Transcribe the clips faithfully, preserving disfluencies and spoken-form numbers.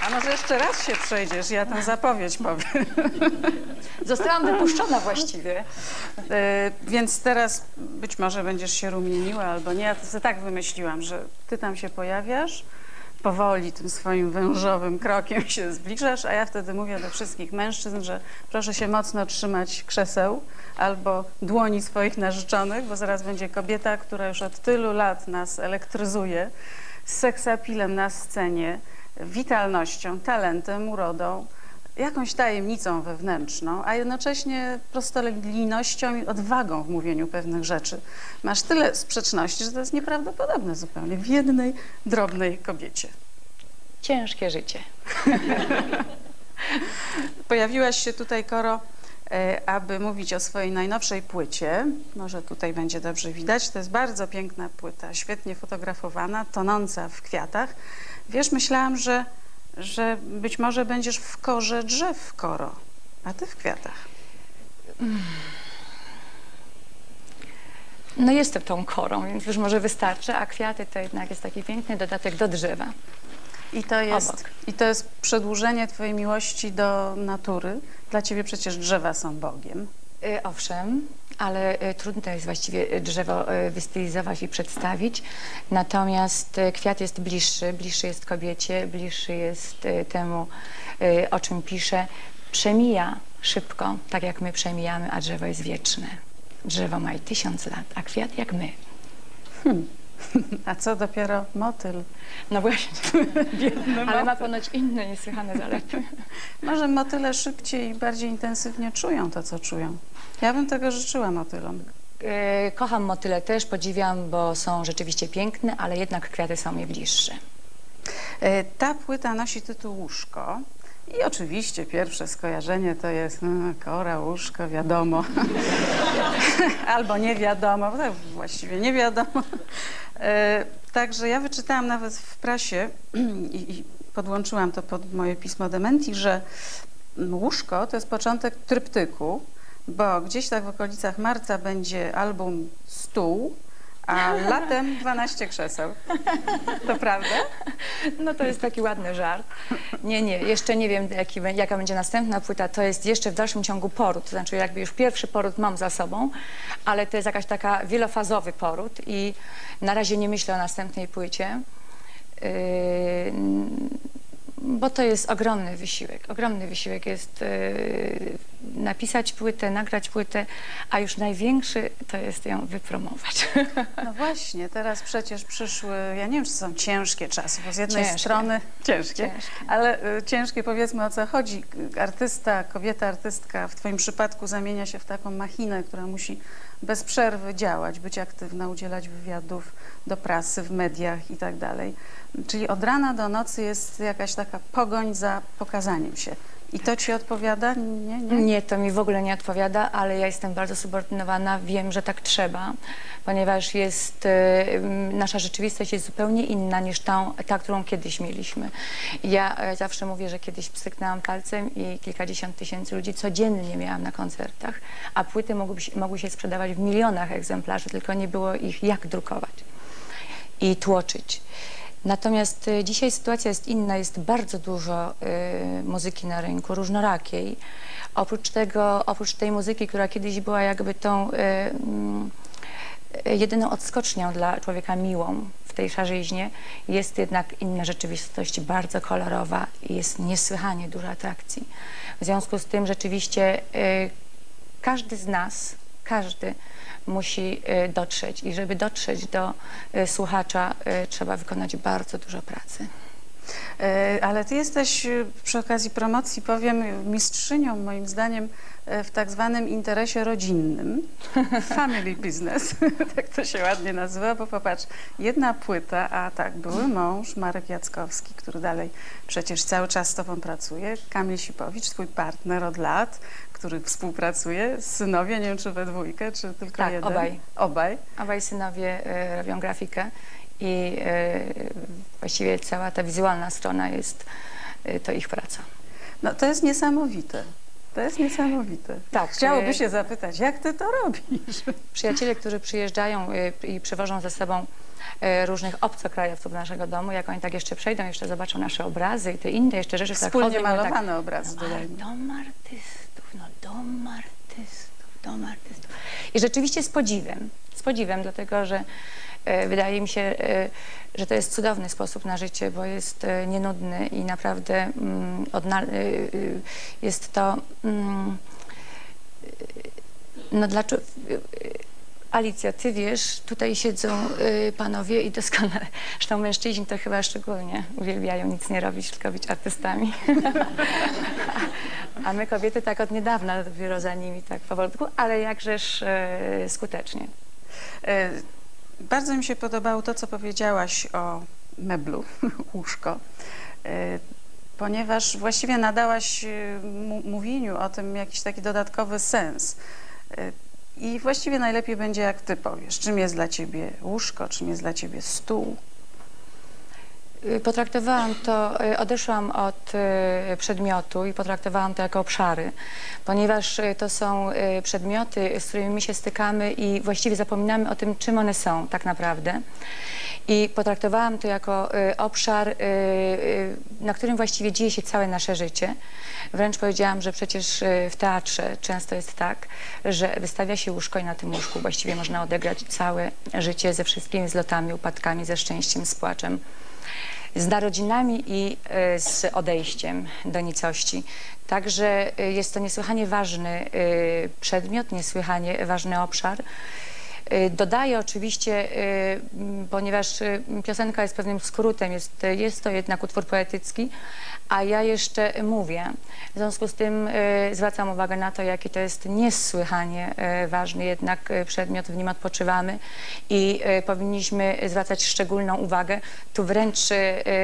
A może jeszcze raz się przejdziesz, ja tę zapowiedź powiem. Zostałam wypuszczona właściwie. E, więc teraz być może będziesz się rumieniła albo nie. Ja to sobie tak wymyśliłam, że ty tam się pojawiasz, powoli tym swoim wężowym krokiem się zbliżasz, a ja wtedy mówię do wszystkich mężczyzn, że proszę się mocno trzymać krzeseł albo dłoni swoich narzeczonych, bo zaraz będzie kobieta, która już od tylu lat nas elektryzuje, z seksapilem na scenie, witalnością, talentem, urodą, jakąś tajemnicą wewnętrzną, a jednocześnie prostolinijnością i odwagą w mówieniu pewnych rzeczy. Masz tyle sprzeczności, że to jest nieprawdopodobne zupełnie w jednej drobnej kobiecie. Ciężkie życie. Pojawiłaś się tutaj, Koro, aby mówić o swojej najnowszej płycie. Może tutaj będzie dobrze widać. To jest bardzo piękna płyta, świetnie fotografowana, tonąca w kwiatach. Wiesz, myślałam, że że być może będziesz w korze drzew, Koro, a ty w kwiatach. No jestem tą korą, więc już może wystarczy, a kwiaty to jednak jest taki piękny dodatek do drzewa. I to jest, Obok. i to jest przedłużenie twojej miłości do natury. Dla ciebie przecież drzewa są Bogiem. Y, owszem, ale y, trudno jest właściwie drzewo y, wystylizować i przedstawić. Natomiast y, kwiat jest bliższy, bliższy jest kobiecie, bliższy jest y, temu, y, o czym pisze. Przemija szybko, tak jak my przemijamy, a drzewo jest wieczne. Drzewo ma i tysiąc lat, a kwiat jak my. Hmm. A co dopiero motyl? No właśnie, Biedny ale motyl. ma ponoć inne niesłychane zalety. Może motyle szybciej i bardziej intensywnie czują to, co czują. Ja bym tego życzyła motylom. E, kocham motyle też, podziwiam, bo są rzeczywiście piękne, ale jednak kwiaty są mi bliższe. E, Ta płyta nosi tytuł Łóżko. I oczywiście pierwsze skojarzenie to jest no, Kora, łóżko, wiadomo. Albo nie wiadomo, no, właściwie nie wiadomo. E, także ja wyczytałam nawet w prasie i, i podłączyłam to pod moje pismo Dementi, że Łóżko to jest początek tryptyku, bo gdzieś tak w okolicach marca będzie album Stół, a latem dwanaście krzeseł. To prawda? No to jest taki ładny żart. Nie, nie, jeszcze nie wiem, jaki, jaka będzie następna płyta. To jest jeszcze w dalszym ciągu poród. To znaczy jakby już pierwszy poród mam za sobą, ale to jest jakaś taka wielofazowy poród i na razie nie myślę o następnej płycie. Yy, bo to jest ogromny wysiłek. Ogromny wysiłek jest yy, napisać płytę, nagrać płytę, a już największy to jest ją wypromować. No właśnie, teraz przecież przyszły, ja nie wiem, czy są ciężkie czasy, bo z jednej Ciężkie. strony ciężkie, Ciężkie. ale y, ciężkie, powiedzmy, o co chodzi. Artysta, kobieta artystka w twoim przypadku zamienia się w taką machinę, która musi bez przerwy działać, być aktywna, udzielać wywiadów do prasy, w mediach i tak dalej. Czyli od rana do nocy jest jakaś taka pogoń za pokazaniem się. I to ci odpowiada? Nie, nie? Nie, to mi w ogóle nie odpowiada, ale ja jestem bardzo subordynowana, wiem, że tak trzeba, ponieważ jest, y, nasza rzeczywistość jest zupełnie inna niż ta, ta, którą kiedyś mieliśmy. Ja y, zawsze mówię, że kiedyś pstryknęłam palcem i kilkadziesiąt tysięcy ludzi codziennie miałam na koncertach, a płyty mogły, mogły się sprzedawać w milionach egzemplarzy, tylko nie było ich jak drukować i tłoczyć. Natomiast y, dzisiaj sytuacja jest inna, jest bardzo dużo y, muzyki na rynku, różnorakiej. Oprócz tego, oprócz tej muzyki, która kiedyś była jakby tą y, y, jedyną odskocznią dla człowieka miłą w tej szarzyźnie, jest jednak inna rzeczywistość, bardzo kolorowa i jest niesłychanie dużo atrakcji. W związku z tym rzeczywiście y, każdy z nas, każdy musi y, dotrzeć i żeby dotrzeć do y, słuchacza, y, trzeba wykonać bardzo dużo pracy. E, Ale ty jesteś, e, przy okazji promocji powiem, mistrzynią moim zdaniem e, w tak zwanym interesie rodzinnym, family business, tak to się ładnie nazywa, bo popatrz, jedna płyta, a tak, były mąż Marek Jackowski, który dalej przecież cały czas z tobą pracuje, Kamil Sipowicz, twój partner od lat, który współpracuje, synowie, nie wiem czy we dwójkę, czy tylko Tak, jeden? obaj. Obaj. Obaj synowie y, robią grafikę i y, właściwie cała ta wizualna strona jest, y, to ich praca. No to jest niesamowite. To jest niesamowite. Tak, Chciałoby y, się zapytać, jak ty to robisz? Przyjaciele, którzy przyjeżdżają y, i przywożą ze sobą e, różnych obcokrajowców do naszego domu, jak oni tak jeszcze przejdą, jeszcze zobaczą nasze obrazy i te inne jeszcze rzeczy. Wspólnie tak chodzą, i malowane tak, obrazy, no, ale dodajmy. dom artystów, no dom artystów, dom artystów. I rzeczywiście z podziwem, z podziwem, dlatego że e, wydaje mi się, e, że to jest cudowny sposób na życie, bo jest e, nienudny i naprawdę mm, odna- e, e, jest to... Mm, no dlaczego... Alicja, ty wiesz, tutaj siedzą y, panowie i doskonale, zresztą mężczyźni to chyba szczególnie uwielbiają nic nie robić, tylko być artystami. A my kobiety tak od niedawna dopiero za nimi tak powolutku, ale jakżeż y, skutecznie. E, Bardzo mi się podobało to, co powiedziałaś o meblu, łóżko, e, ponieważ właściwie nadałaś e, mu- mówieniu o tym jakiś taki dodatkowy sens. E, I właściwie najlepiej będzie, jak ty powiesz, czym jest dla ciebie łóżko, czym jest dla ciebie stół. Y, Potraktowałam to, y, odeszłam od y, przedmiotu i potraktowałam to jako obszary, ponieważ y, to są y, przedmioty, z którymi my się stykamy i właściwie zapominamy o tym, czym one są tak naprawdę. I potraktowałam to jako y, obszar, y, y, na którym właściwie dzieje się całe nasze życie. Wręcz powiedziałam, że przecież y, w teatrze często jest tak, że wystawia się łóżko i na tym łóżku właściwie można odegrać całe życie ze wszystkimi zlotami, upadkami, ze szczęściem, z płaczem, z narodzinami i y, z odejściem do nicości. Także y, jest to niesłychanie ważny y, przedmiot, niesłychanie ważny obszar. Y, Dodaję oczywiście, y, m, ponieważ y, piosenka jest pewnym skrótem, jest, jest to jednak utwór poetycki, a ja jeszcze mówię. W związku z tym y, zwracam uwagę na to, jaki to jest niesłychanie y, ważny jednak y, przedmiot, w nim odpoczywamy i y, powinniśmy zwracać szczególną uwagę. Tu wręcz y,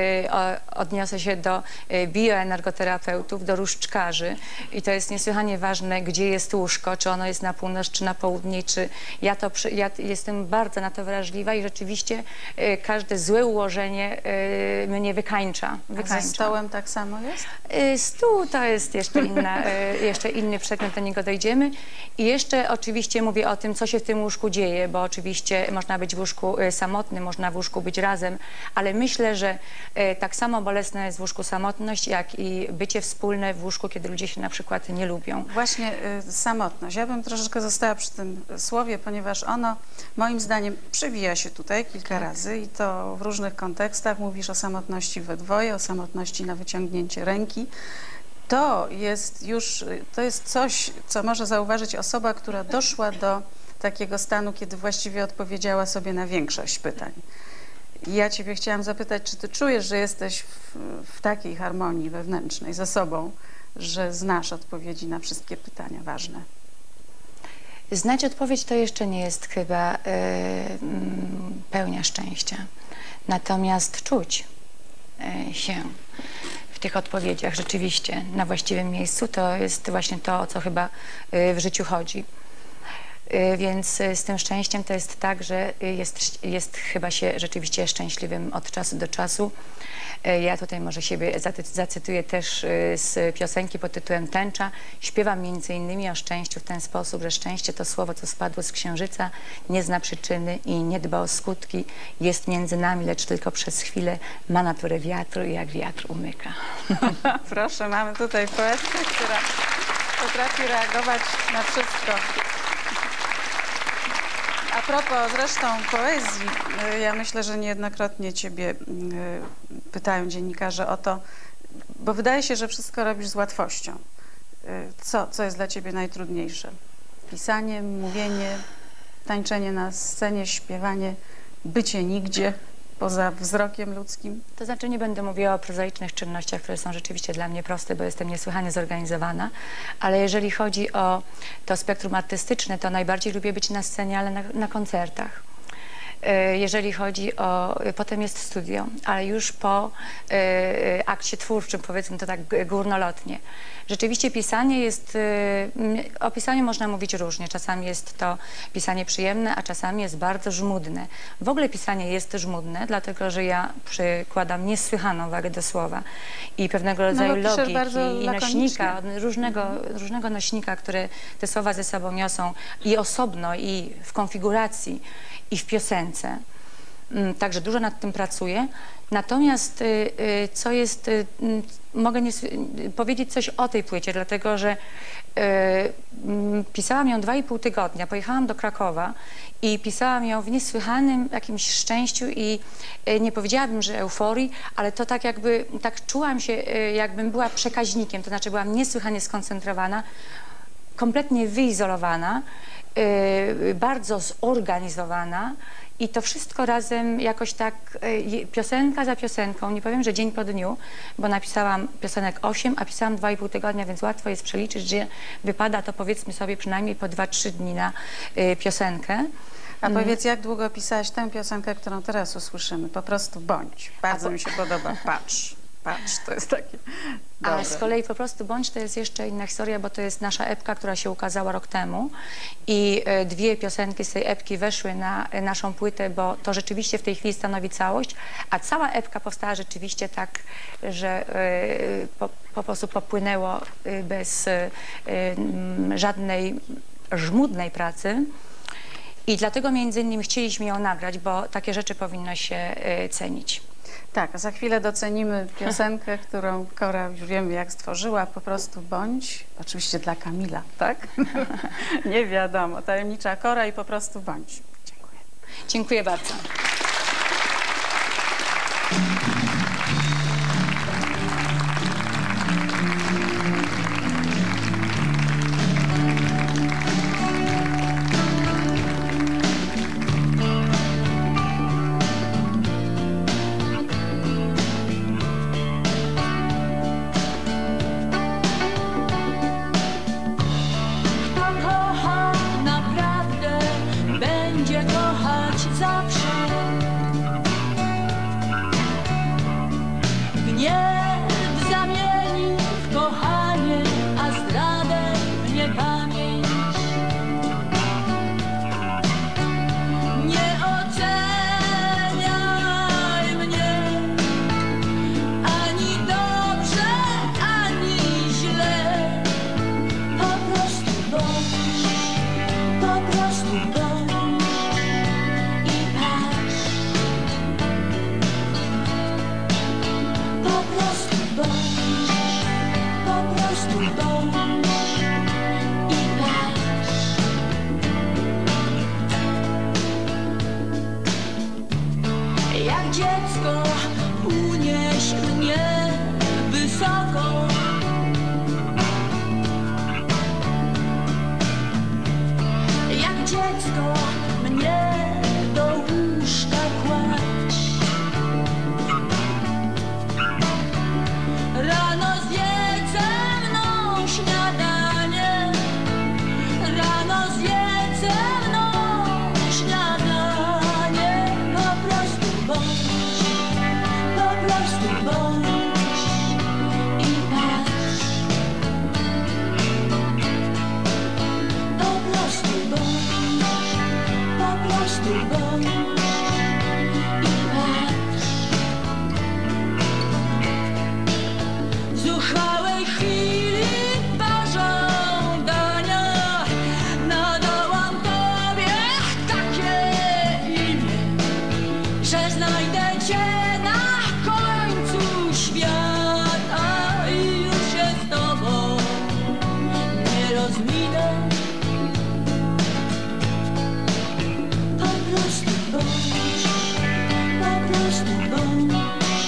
o, odniosę się do y, bioenergoterapeutów, do różdżkarzy i to jest niesłychanie ważne, gdzie jest łóżko, czy ono jest na północ, czy na południe, czy ja to przy, ja jestem bardzo na to wrażliwa i rzeczywiście y, każde złe ułożenie y, mnie wykańcza. A wykańcza. ze stołem tak samo jest? Y, Stół to jest jeszcze, inna, y, jeszcze inny przedmiot, do niego dojdziemy. I jeszcze oczywiście mówię o tym, co się w tym łóżku dzieje, bo oczywiście można być w łóżku y, samotnym, można w łóżku być razem, ale myślę, że y, tak samo bolesna jest w łóżku samotność, jak i bycie wspólne w łóżku, kiedy ludzie się na przykład nie lubią. Właśnie y, samotność. Ja bym troszeczkę została przy tym słowie, ponieważ ono moim zdaniem przewija się tutaj kilka Tak. razy i to w różnych kontekstach. Mówisz o samotności we dwoje, o samotności na wyciągnięcie ręki. To jest już, y, to jest coś, co może zauważyć osoba, która doszła do takiego stanu, kiedy właściwie odpowiedziała sobie na większość pytań. I ja ciebie chciałam zapytać, czy ty czujesz, że jesteś w, w takiej harmonii wewnętrznej ze sobą, że znasz odpowiedzi na wszystkie pytania ważne? Znać odpowiedź to jeszcze nie jest chyba y, mm, pełnia szczęścia. Natomiast czuć y, się w tych odpowiedziach rzeczywiście na właściwym miejscu, to jest właśnie to, o co chyba y, w życiu chodzi. Y, Więc y, z tym szczęściem to jest tak, że y, jest, jest chyba się rzeczywiście szczęśliwym od czasu do czasu. Y, Ja tutaj może siebie zaty- zacytuję też y, z piosenki pod tytułem Tęcza. Śpiewam między innymi o szczęściu w ten sposób, że szczęście to słowo, co spadło z księżyca, nie zna przyczyny i nie dba o skutki. Jest między nami, lecz tylko przez chwilę, ma naturę wiatru i jak wiatr umyka. Proszę, mamy tutaj poetkę, która potrafi reagować na wszystko. A propos zresztą poezji, y, ja myślę, że niejednokrotnie ciebie y, pytają dziennikarze o to, bo wydaje się, że wszystko robisz z łatwością. Y, Co, co jest dla ciebie najtrudniejsze? Pisanie, mówienie, tańczenie na scenie, śpiewanie, bycie nigdzie poza wzrokiem ludzkim? To znaczy nie będę mówiła o prozaicznych czynnościach, które są rzeczywiście dla mnie proste, bo jestem niesłychanie zorganizowana, ale jeżeli chodzi o to spektrum artystyczne, to najbardziej lubię być na scenie, ale na, na koncertach. E, Jeżeli chodzi o... Potem jest studio, ale już po e, akcie twórczym, powiedzmy to tak g- górnolotnie. Rzeczywiście pisanie jest... e, m, O pisaniu można mówić różnie. Czasami jest to pisanie przyjemne, a czasami jest bardzo żmudne. W ogóle pisanie jest żmudne, dlatego że ja przykładam niesłychaną wagę do słowa i pewnego rodzaju bo piszesz logiki bardzo i lakonicznie. nośnika, różnego, różnego nośnika, które te słowa ze sobą niosą i osobno, i w konfiguracji, i w piosence. Mm, Także dużo nad tym pracuję. Natomiast y, y, co jest, y, mm, mogę nie, s- y, powiedzieć coś o tej płycie, dlatego że y, mm, pisałam ją dwa i pół tygodnia. Pojechałam do Krakowa i pisałam ją w niesłychanym jakimś szczęściu i y, nie powiedziałabym, że euforii, ale to tak jakby, tak czułam się, y, jakbym była przekaźnikiem, to znaczy byłam niesłychanie skoncentrowana, kompletnie wyizolowana, y, bardzo zorganizowana i to wszystko razem jakoś tak y, piosenka za piosenką, nie powiem, że dzień po dniu, bo napisałam piosenek osiem, a pisałam dwa i pół tygodnia, więc łatwo jest przeliczyć, że wypada to powiedzmy sobie przynajmniej po dwa trzy dni na y, piosenkę. A powiedz, jak długo pisałaś tę piosenkę, którą teraz usłyszymy? Po prostu bądź. Bardzo po- mi się podoba. Patrz, patrz, to jest takie A dobre. z kolei po prostu bądź to jest jeszcze inna historia, bo to jest nasza epka, która się ukazała rok temu i e, dwie piosenki z tej epki weszły na e, naszą płytę, bo to rzeczywiście w tej chwili stanowi całość, a cała epka powstała rzeczywiście tak, że e, po, po prostu popłynęło e, bez e, m, żadnej żmudnej pracy. I dlatego między innymi chcieliśmy ją nagrać, bo takie rzeczy powinno się e, cenić. Tak, a za chwilę docenimy piosenkę, którą Kora już wiemy jak stworzyła, po prostu bądź, oczywiście dla Kamila, tak? Nie wiadomo, tajemnicza Kora i po prostu bądź. Dziękuję. Dziękuję bardzo. Kto kocha naprawdę, będzie kochać zawsze. Gniew zamieni w kochanie, a zdradę w niepamięć. Nie oceniaj mnie ani dobrze, ani źle. Po prostu bądź, po prostu bądź i patrz. Po prostu bądź, po prostu bądź i patrz. Jak dziecko unieś mnie wysoko. Jak dziecko mnie do łóżka kładź. Rano zjedz ze mną śniadanie. Rano zjedz ze mną śniadanie. Po prostu bądź, po prostu bądź i patrz. Po prostu bądź, po prostu bądź i patrz. W zuchwałej chwili pożądania nadałam Tobie takie imię, że znajdę Cię na końcu świata i już się z Tobą nie rozminę. Po prostu bądź, po prostu bądź.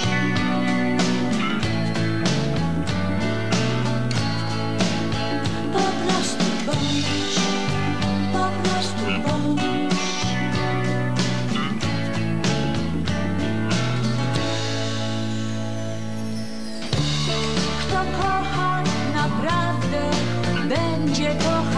Po prostu bądź, po prostu bądź. Kto kocha naprawdę, będzie kochać